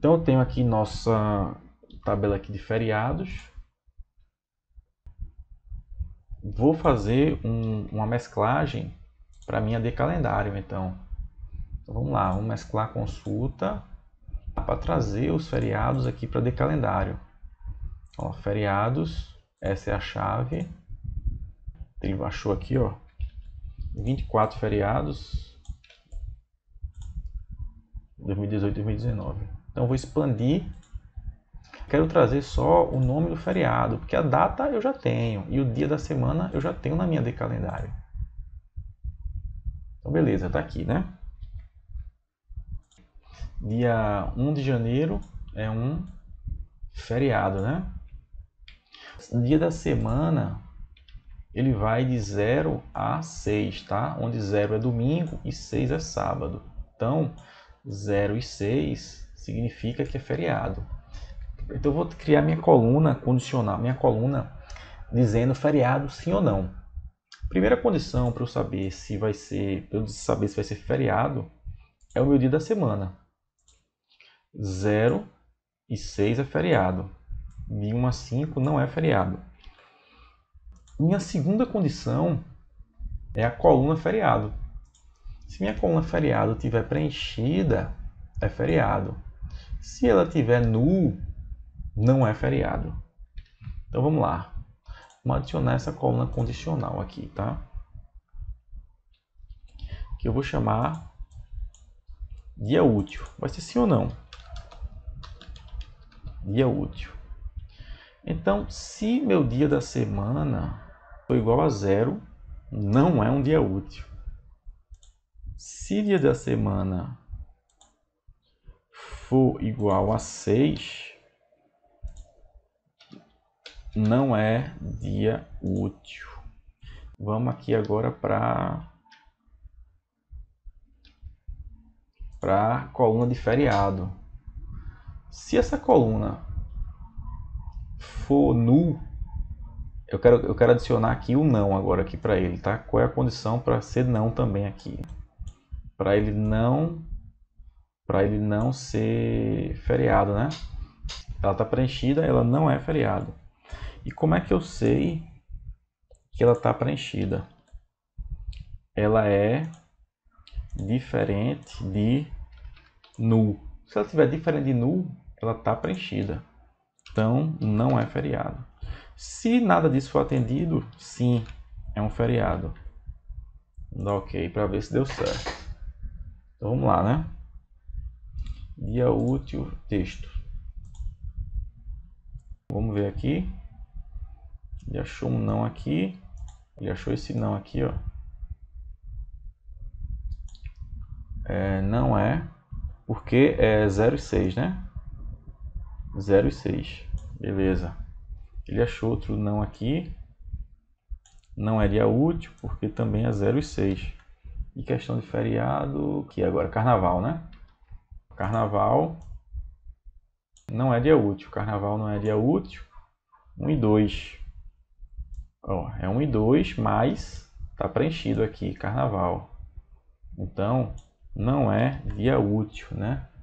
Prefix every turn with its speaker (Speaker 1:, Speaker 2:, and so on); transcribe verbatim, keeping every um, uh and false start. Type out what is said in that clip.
Speaker 1: Então eu tenho aqui nossa tabela aqui de feriados. Vou fazer um, uma mesclagem para minha de calendário, então. Então vamos lá, vamos mesclar a consulta para trazer os feriados aqui para de calendário. Ó, feriados, essa é a chave. Ele baixou aqui, ó, vinte e quatro feriados, dois mil e dezoito, dois mil e dezenove. Então eu vou expandir. Quero trazer só o nome do feriado, porque a data eu já tenho e o dia da semana eu já tenho na minha de calendário. Então beleza, tá aqui, né? Dia um de janeiro é um feriado, né? Dia da semana ele vai de zero a seis, tá? Onde zero é domingo e seis é sábado. Então, zero e seis significa que é feriado. Então eu vou criar minha coluna condicional, minha coluna dizendo feriado sim ou não. Primeira condição para eu saber se vai ser, para eu saber se vai ser feriado é o meu dia da semana. zero e seis é feriado. De um a cinco não é feriado. Minha segunda condição é a coluna feriado. Se minha coluna feriado estiver preenchida, é feriado. Se ela estiver nu, não é feriado. Então vamos lá. Vamos adicionar essa coluna condicional aqui, tá? Que eu vou chamar dia útil. Vai ser sim ou não? Dia útil. Então, se meu dia da semana for igual a zero, não é um dia útil. Se dia da semana for igual a seis, não é dia útil. Vamos aqui agora para para a coluna de feriado. Se essa coluna for null, eu quero, eu quero adicionar aqui o não agora aqui para ele, tá? Qual é a condição para ser não também aqui? Para ele não para ele não ser feriado, né? Ela está preenchida, ela não é feriado. E como é que eu sei que ela está preenchida? Ela é diferente de null. Se ela estiver diferente de null, ela está preenchida. Então, não é feriado. Se nada disso for atendido, sim, é um feriado. Vou dar ok para ver se deu certo. Então, vamos lá, né? Dia útil, texto. Vamos ver aqui. Ele achou um não aqui. Ele achou esse não aqui, ó. É, não é, porque é zero e seis, né? zero e seis. Beleza. Ele achou outro não aqui. Não é dia útil, porque também é zero e seis. E questão de feriado, que agora carnaval, né? Carnaval não é dia útil. Carnaval não é dia útil. um e dois. Ó, é um e dois, mas tá preenchido aqui, carnaval. Então, não é dia útil, né?